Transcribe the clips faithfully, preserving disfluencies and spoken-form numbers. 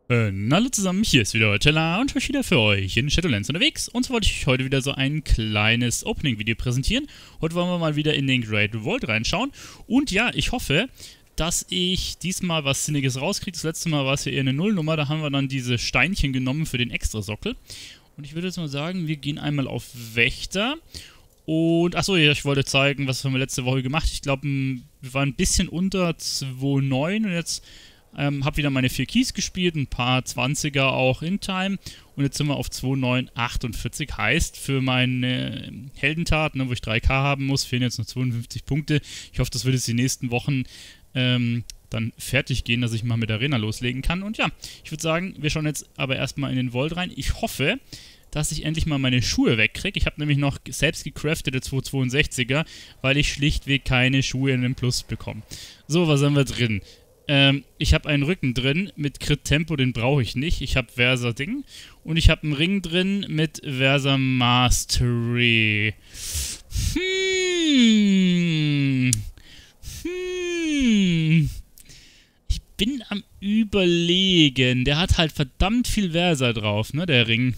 Äh, hallo zusammen, hier ist wieder Tella und ich wieder für euch in Shadowlands unterwegs. Und so wollte ich euch heute wieder so ein kleines Opening-Video präsentieren. Heute wollen wir mal wieder in den Great Revolt reinschauen. Und ja, ich hoffe, dass ich diesmal was Sinniges rauskriege. Das letzte Mal war es ja eher eine Nullnummer, da haben wir dann diese Steinchen genommen für den Extrasockel. Und ich würde jetzt mal sagen, wir gehen einmal auf Wächter. Und, achso, ja, ich wollte zeigen, was haben wir letzte Woche gemacht. Ich glaube, wir waren ein bisschen unter zwei Komma neun und jetzt ähm, habe wieder meine vier Keys gespielt, ein paar zwanziger auch in Time. Und jetzt sind wir auf zwei Komma neun achtundvierzig. Heißt, für meine Heldentat, ne, wo ich drei K haben muss, fehlen jetzt noch zweiundfünfzig Punkte. Ich hoffe, das wird jetzt die nächsten Wochen ähm, dann fertig gehen, dass ich mal mit Arena loslegen kann. Und ja, ich würde sagen, wir schauen jetzt aber erstmal in den Vault rein. Ich hoffe, dass ich endlich mal meine Schuhe wegkriege. Ich habe nämlich noch selbst gecraftete zwei Komma zweiundsechziger, weil ich schlichtweg keine Schuhe in den Plus bekomme. So, was haben wir drin? Ähm, ich habe einen Rücken drin mit Crit Tempo, den brauche ich nicht. Ich habe Versa Ding. Und ich habe einen Ring drin mit Versa Mastery. Hmm. Hmm. Ich bin am Überlegen. Der hat halt verdammt viel Versa drauf, ne, der Ring.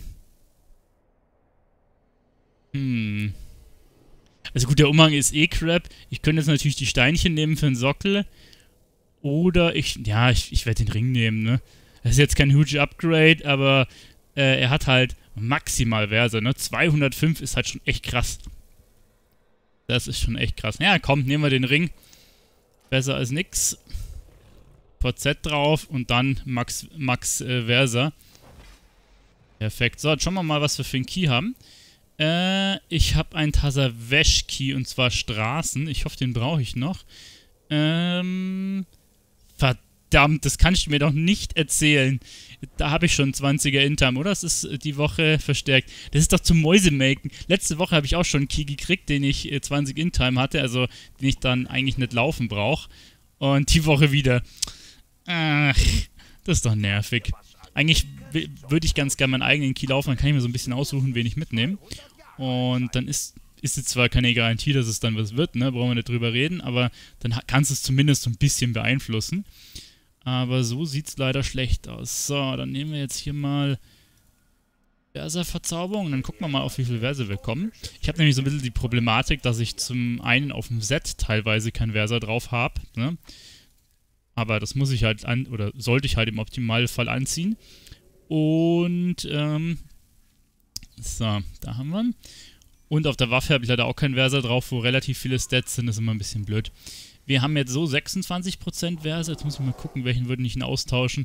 Hm. Also gut, der Umhang ist eh Crap. Ich könnte jetzt natürlich die Steinchen nehmen für den Sockel. Oder ich, ja, ich, ich werde den Ring nehmen, ne. Das ist jetzt kein huge Upgrade, aber äh, er hat halt maximal Versa, ne. zweihundertfünf ist halt schon echt krass. Das ist schon echt krass. Ja, komm, nehmen wir den Ring. Besser als nix. V Z drauf und dann Max, Max äh, Versa. Perfekt. So, jetzt schauen wir mal, was wir für einen Key haben. Äh, ich habe einen Tazavesh-Key und zwar Straßen. Ich hoffe, den brauche ich noch. Ähm, verdammt, das kann ich mir doch nicht erzählen. Da habe ich schon zwanziger Intime, oder? Das ist die Woche verstärkt. Das ist doch zum Mäusemelken. Letzte Woche habe ich auch schon einen Key gekriegt, den ich äh, zwanzig Intime hatte, also den ich dann eigentlich nicht laufen brauche. Und die Woche wieder. Ach, das ist doch nervig. Eigentlich würde ich ganz gerne meinen eigenen Key laufen, dann kann ich mir so ein bisschen aussuchen, wen ich mitnehme. Und dann ist, ist jetzt zwar keine Garantie, dass es dann was wird, ne, brauchen wir nicht drüber reden, aber dann kannst du es zumindest so ein bisschen beeinflussen. Aber so sieht es leider schlecht aus. So, dann nehmen wir jetzt hier mal Versa-Verzauberung, dann gucken wir mal, auf wie viel Versa wir kommen. Ich habe nämlich so ein bisschen die Problematik, dass ich zum einen auf dem Set teilweise kein Versa drauf habe, ne? Aber das muss ich halt an, oder sollte ich halt im Optimalfall anziehen. Und, ähm, so, da haben wir ihn. Und auf der Waffe habe ich leider auch kein Versa drauf, wo relativ viele Stats sind, das ist immer ein bisschen blöd. Wir haben jetzt so sechsundzwanzig Prozent Versa, jetzt muss ich mal gucken, welchen würde ich ihn austauschen.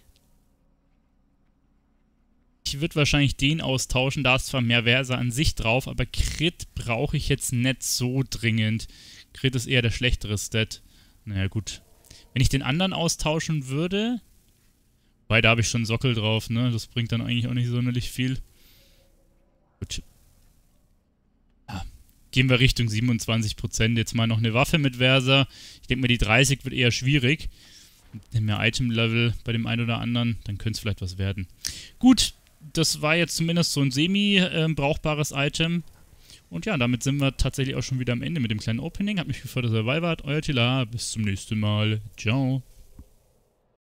Ich würde wahrscheinlich den austauschen, da ist zwar mehr Versa an sich drauf, aber Crit brauche ich jetzt nicht so dringend. Crit ist eher der schlechtere Stat. Naja, gut. Wenn ich den anderen austauschen würde, weil da habe ich schon Sockel drauf, ne? Das bringt dann eigentlich auch nicht sonderlich viel. Gut. Ja. Gehen wir Richtung siebenundzwanzig Prozent. Jetzt mal noch eine Waffe mit Versa. Ich denke mal, die dreißig wird eher schwierig. Nehmen wir Item-Level bei dem einen oder anderen, dann könnte es vielleicht was werden. Gut, das war jetzt zumindest so ein semi-brauchbares äh, Item. Und ja, damit sind wir tatsächlich auch schon wieder am Ende mit dem kleinen Opening. Hat mich gefreut, dass ihr dabei wart. Euer Tila, bis zum nächsten Mal. Ciao.